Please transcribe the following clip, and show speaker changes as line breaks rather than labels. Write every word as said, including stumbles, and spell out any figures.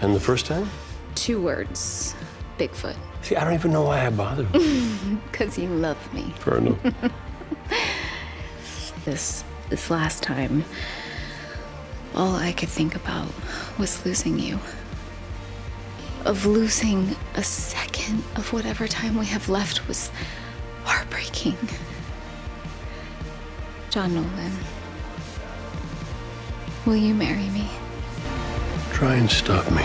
And the first time?
Two words. Bigfoot.
See, I don't even know why I bothered.
Because you love me.
Fair enough.
This, this last time, all I could think about was losing you. Of losing a second of whatever time we have left was heartbreaking. John Nolan, will you marry me?
Try and stop me.